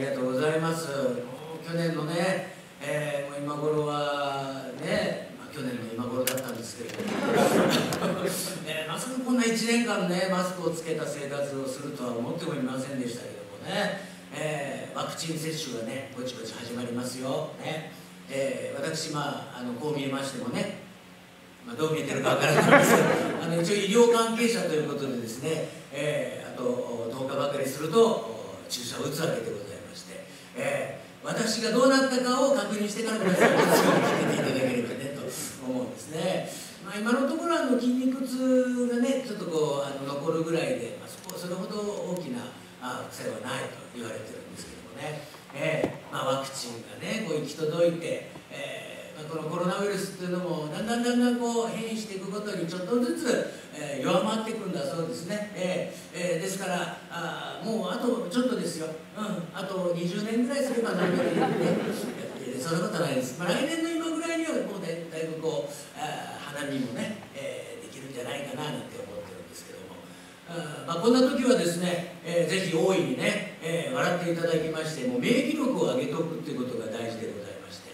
がとうございます。去年のね、もう今頃はね、去年の今頃だったんですけれども、まさかこんな1年間ね、マスクをつけた生活をするとは思ってもいませんでしたけどもね、ワクチン接種がね、ぼちぼち始まりますよ。ね私、こう見えましてもね、どう見えてるかわからないんですけど、一応医療関係者ということでですね、あと10日ばかりすると注射を打つわけでございまして、私がどうなったかを確認してから皆さんに話を聞いていただければねと思うんですね。今のところ筋肉痛がねちょっと残るぐらいで、それほど大きな副作用はないと言われてるんですけどもね、ワクチンがね行き届いて、このコロナウイルスっていうのもだんだん変異していくことにちょっとずつ、弱まっていくんだそうですね。ですからもうあとちょっとですよ、あと20年ぐらいすれば何よりねそんなことないです。来年の今ぐらいにはもうだいぶ花見もね、できるんじゃないかななんて思ってるんですけども、こんな時はですね、ぜひ大いにね、笑っていただきまして、もう免疫力を上げておくっていうことが大事でございまして、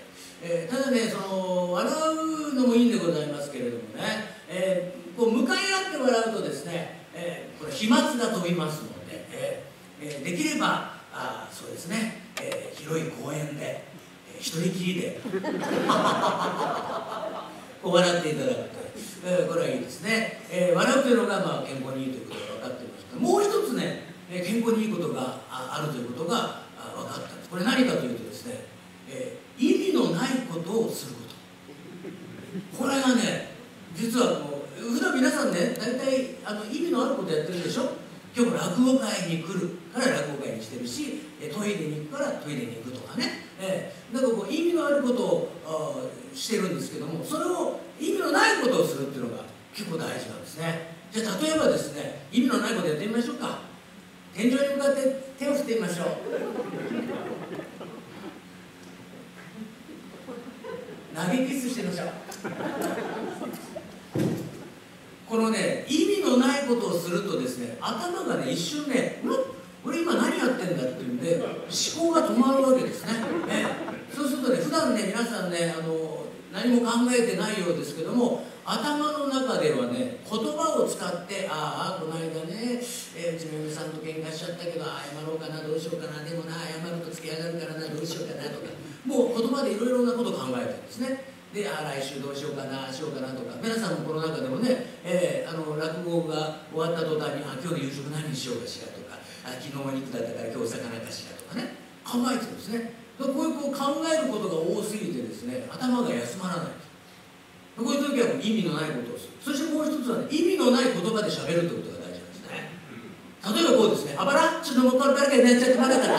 ただね笑うのもいいんでございますけれどもね、向かい合って笑うとですね、これ飛沫が飛びますので、できればそうですね、広い公園で一人きりで笑っていただくと、これはいいですね。笑うというのが健康にいいということが分かっていますが、もう一つね健康にいいことがあるということが分かったんです。これ何かというとですね、意味のないことをすること。これがね実は普段皆さんね大体意味のあることやってるでしょ。今日も落語会に来るから落語会にしてるし、トイレに行くからトイレに行くとかね、意味のあることをしてるんですけども、それを意味のないことをするっていうのが結構大事なんですね。じゃあ例えばですね、意味のないことやってみましょうか。天井に向かって手を振ってみましょう。投げキスしてみましょう。このね意味のないことをするとですね、頭がね一瞬ね俺今何やってんだっていうんで思考が止まるわけですね。そうするとね、普段ね皆さんね何も考えてないようですけども、頭の中ではね言葉を使って、この間ね、うちの嫁さんと喧嘩しちゃったけど謝ろうかな、どうしようかな、でもな謝るとつけ上がるからな、どうしようかなとか、もう言葉でいろいろなことを考えてるんですね。で来週どうしようかな、しようかなとか、皆さんもこの中でもね、落語が終わった途端に今日の夕食何にしようかしらとか、昨日お肉だったから今日お魚かしらとかね、考えてるんですね。こういう考えることが多すぎてですね、頭が休まらない。こういう時は意味のないことをする。そしてもう一つはね、意味のない言葉で喋るということが大事なんですね。例えばこうですね、あばらちのもころからけね、ちょっとまだから。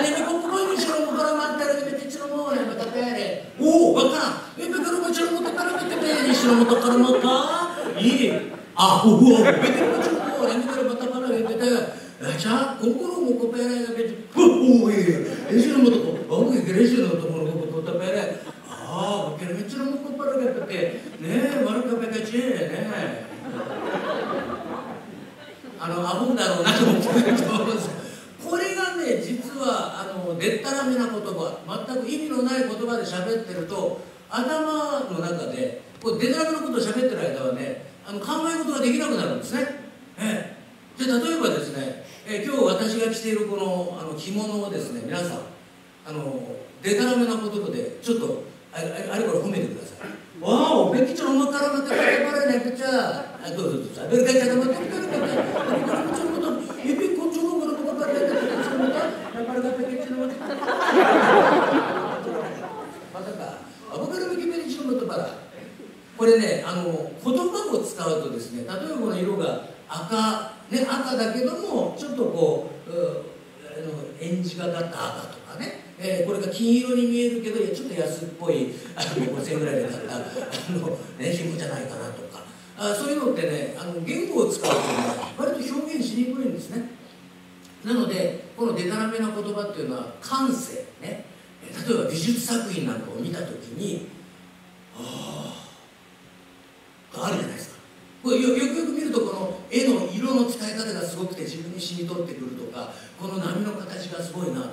ねめここにしろもからまったらねめてちのもねまたかやれ。おお、わからん。えべからもちのもとからめててにしろもとからまか。いい。おお、べてもちのもねめからまたからめてて。じゃあ心もこぺらがべて。おお、いい。えしのもとこ、僕いけれしのところこことぺら。僕らめっちゃもこっぱらがってねえ、悪かべかちね。アホだろうなと思ってると思うんです。これがね実はでったらめな言葉、全く意味のない言葉で喋ってると頭の中ででたらめのことを喋ってる間はね考え事ができなくなるんですね。じゃあ例えばですね、今日私が着ているこの着物をですね、皆さんでたらめな言葉でちょっとあれこれ褒めてください。わお、べきちゃんもからまたからねくちゃ。どうぞどうぞ。べるかちゃんもたからまたからまちゃんもた。えべこちょのこのこからねくちゃもた。やぱりがべきちゃんもた。まさか。僕からべきべきちゃんもたから。これね言葉を使うとですね、例えばこの色が赤ね、赤だけどもちょっとエンジがかった赤とかね。これが金色に見えるけどちょっと安っぽい5000円ぐらいで買った紐じゃないかなとか、そういうのってね言語を使うとね割と表現しにくいんですね。なのでこのでたらめな言葉っていうのは感性ね、例えば美術作品なんかを見た時にあるじゃないですか。これよく見るとこの絵の色の使い方がすごくて自分に染み取ってくるとか、この波の形がすごいなとか、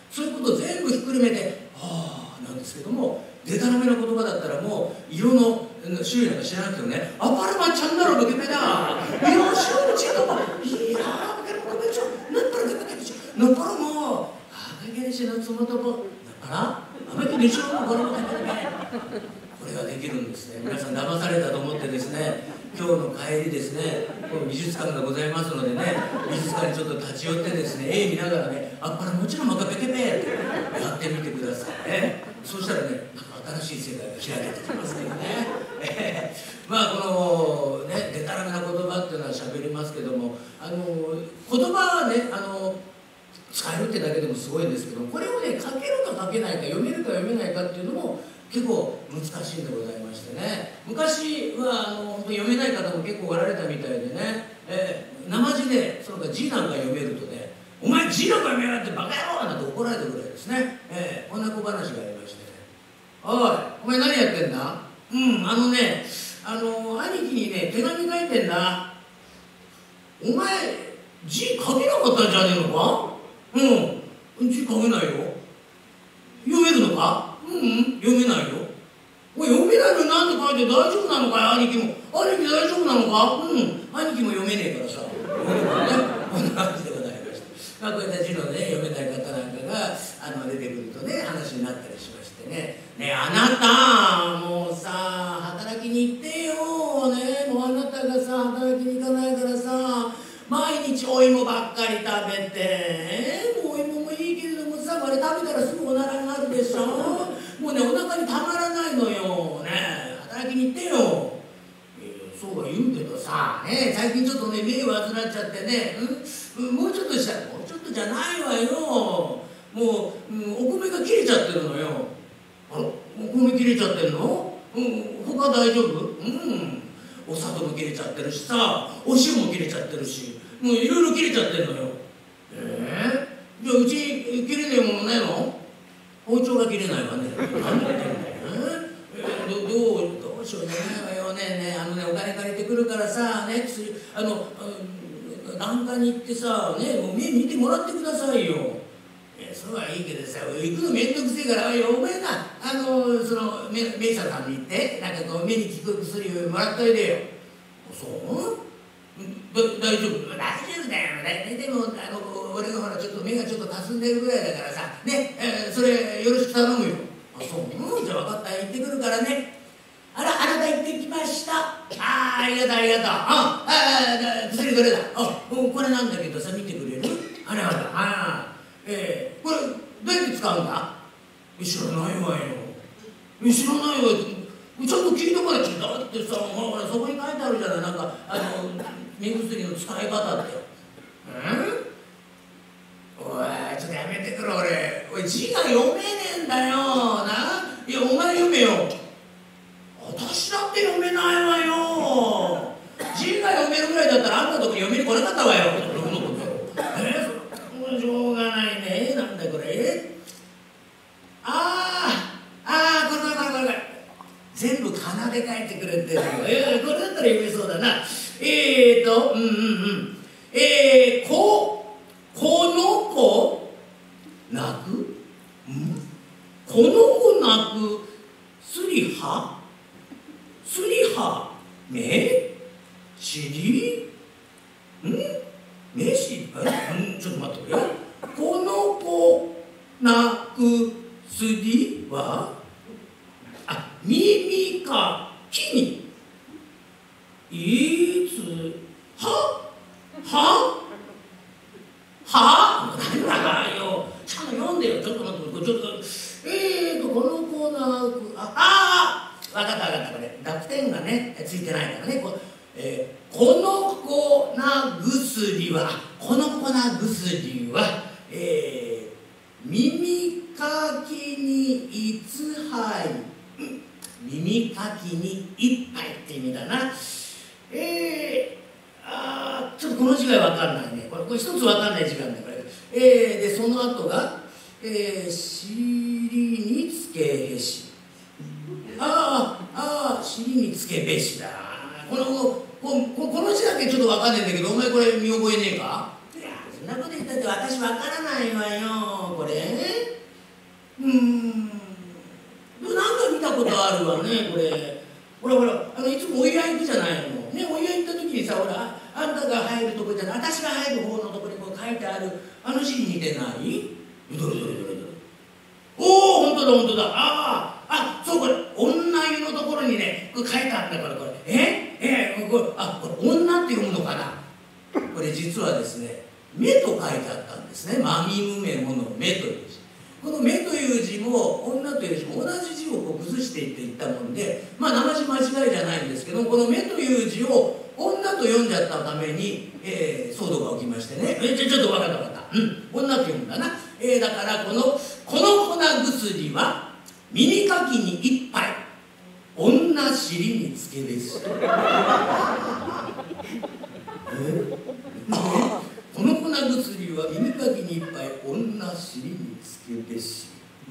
そういうことを全部ひっくるめて「ああ」なんですけども、でたらめな言葉だったらもう色の種類なんか知らなくてもね「アパラマちゃんだろベケベだ」「いやしょうちとかいやベケベベちゃんなっぱらベケベちゃんなっぱらもうベケベちゃんのつもとぼなっぱらあべけでしょうこれもベケベ」これができるんですね。皆さん騙されたと思ってですね、今日の帰りですね、この美術館がございますのでね、美術館にちょっと立ち寄ってですね、絵見ながらね、あっぱらもちろんまかペケペってやってみてくださいね。そうしたらね、なんか新しい世界が開けてきますからね。まあこのね、でたらめな言葉っていうのは喋りますけども、言葉はね、使えるってだけでもすごいんですけど、これをね、書けるか書けないか、読めるか読めないかっていうのも結構難しいんでございましてね。昔は本当に読めない方も結構おられたみたいでね、生字でその他字なんか読めるとね「お前字なんか読めないってバカ野郎!」なんて怒られたぐらいですね。こんな小話がありましてね「おいお前何やってんだ?」「兄貴にね手紙書いてんだ。お前字書けなかったんじゃねえのか?」「字書けないよ。読めるのか?」「読めないよ。おい読めないのになんで書いて大丈夫なのかよ兄貴も。兄貴大丈夫なのか?」兄貴も読めねえからさ。こんな感じでございまして、こういった字のね読めない方なんかが出てくるとね話になったりしましてね「ねえあなたもうさ働きに行ってよね、もうあなたがさ働きに行かないからさ毎日お芋ばっかり食べて、もうお芋もいいけれどもさあれ食べたらすぐおならになるでしょ。もうねお腹にたまらないのよね、働きに行ってよ。そうは言うけどさ、ね、最近ちょっとね目を患っちゃってね、もうちょっとしたらもうちょっとじゃないわよ。もう、お米が切れちゃってるのよ。あら、お米切れちゃってるの？他大丈夫？お砂糖も切れちゃってるしさ、お塩も切れちゃってるし、もういろいろ切れちゃってるのよ。じゃあうちに切れねえものないの？包丁が切れないわね。何だってどうしようねよねお金借りてくるからさね、薬眼科に行ってさね、もう目見てもらってくださいよ。そうはいいけどさ、行くのめんどくせえからお前なその目医者さんに行ってなんかこう目に効く薬をもらっといてよ。そう？大丈夫だよ。でも俺がほらちょっと目がちょっとかすんでるぐらいだからさね、それよろしく頼むよ。そう？じゃあ分かった、行ってくるからね。あら、あなた行ってきました。ありがとう。薬どれだ？これなんだけどさ、見てくれる？これどうやって使うんだ？知らないわよ。ちゃんと聞いとかなきゃ。だってさ、ほらそこに書いてあるじゃない、なんか目薬の使い方って。おい、ちょっとやめてくれ俺。おい、字が読めねえんだよな。いや、お前読めよ。私だって読めないわよ。字が読めるぐらいだったらあんたとこに読みに来なかったわよ。しょうがないね。なんだこれ。これ。全部かなで書いてくれてるよ。これだったら読めそうだな。この子泣く？この子泣くすりは目尻目尻ちょっと待ってくれよ。この子泣くすりは耳かきにいつなんだよ。ちゃんと読んでよ。ちょっと待って、この子泣くわかったこれ濁点がねついてないからね。この子な薬は耳かきにいつ杯、耳かきに一杯って意味だな。ちょっとこの字が分かんないね。これ一つ分かんない字があるんだこれ。でその後が尻につけへし。尻につけべしだ。この字だけちょっと分かんないんだけど、お前これ見覚えねえか？いやそんなこと言ったって私分からないわよこれ。 るわね、これ。ほらほら、いつもお祝い行くじゃないの。ね、お祝い行った時にさ、ほら、あんたが入るとこじゃない、私が入る方のとこにこう書いてある、あの字に似てない？どれどれどれどれ。おお、ほんとだほんとだ。そう、これ、女湯のところにね、これ書いてあったから、これ。これ、女って読むのかな。これ実はですね、目と書いてあったんですね。まみむめもの目という字。この目という字も女という字も同じ字をこう崩していったもんで、まあ生字間違いじゃないんですけど、この目という字を女と読んじゃったために、騒動が起きましてね。ちょっと分かった分かった。女と読むんだな。だからこの粉薬は耳かきに一杯、女尻につけです。この粉薬は耳かきに一杯、女尻につけべし。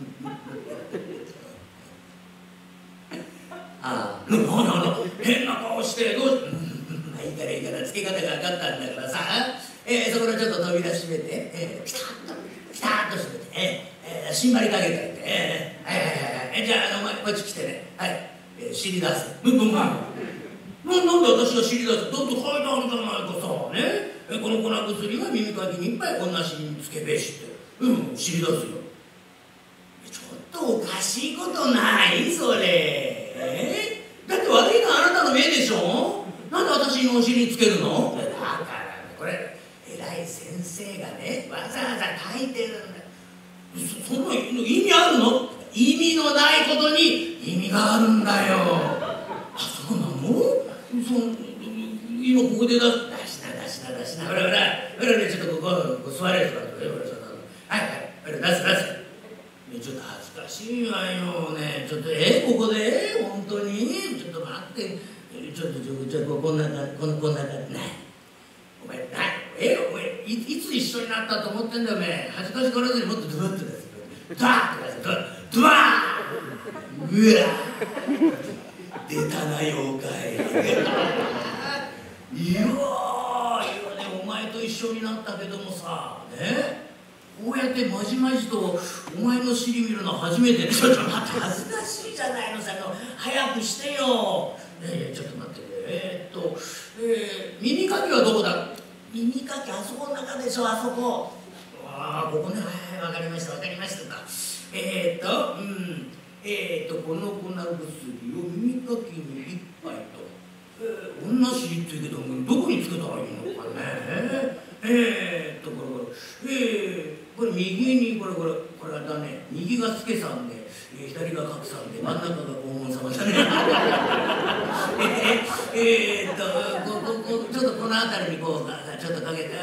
変な顔してどうしまあいいからつけ方が分かったんだからさ、そこからちょっと扉閉めて、ピタッと閉めて、締まりかけておいて、じゃあお前こっち来てね、はい、尻出せ。なんで私が尻出せ？だって書いてあるじゃないかさ、ね。この粉薬は耳かきに一杯、女尻につけべしって。尻出すよ。ちょっとおかしいことないそれ。だって悪いのはあなたの目でしょ。なんで私のお尻につけるの？だからこれ偉い先生がね、わざわざ書いてるんだ。そんな意味あるの？意味のないことに意味があるんだよ。そうなの？今ここで出しな。ほら、ちょっとここ座れるから。はい、出せ。ちょっと恥ずかしいわよね。ちょっとここで本当にちょっと待って。ちょっとこんなない。お前いつ一緒になったと思ってんだよお前。恥ずかしがらずにもっとドバッと出せ。ドワードワー。うわ出たな妖怪。いやね、お前と一緒になったけどもさね、こうやってまじまじとお前の尻見るの初めてで。ちょっと待って、恥ずかしいじゃないのさ。早くしてよ。ちょっと待って。耳かきはどこだ？耳かきあそこの中でしょ、あそこ。ここね。はい、わかりました。この粉薬を耳かきに一杯と。女尻って言うけどどこにつけたらいいのかね。これ右にこれはだね、右が助さんで、左が格さんで、真ん中が黄門様だね。ちょっとこの辺りにこうちょっとかけて、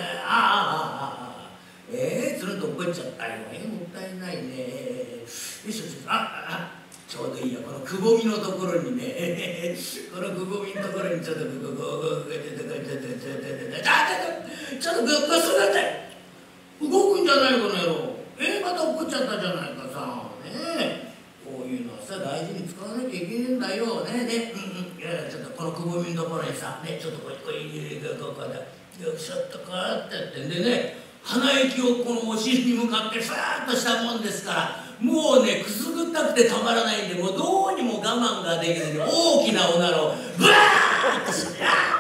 つるんと落っこっちゃったよ。もったいないね。よし、ちょうどいいよ。このくぼみのところにね、このくぼみのところにちょっとちょっとグッとするんだよ。動くんじゃないこの野郎。また落っこっちゃったじゃないかさ。こういうのはさ、大事に使わなきゃいけないんだよ。ちょっとこのくぼみのところにさ、ちょっとこうよいしょっとこうやってやってんでね、鼻息をこのお尻に向かってふーっとしたもんですから、もうね、くすぐったくてたまらないんで、もうどうにも我慢ができずに大きなおならをブワーッとして、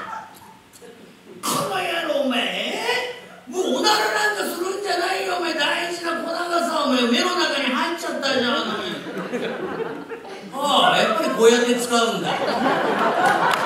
この野郎お前、もうおならなんかするんじゃないよお前。大事な粉がさ、お前目の中に入っちゃったじゃん。やっぱりこうやって使うんだ。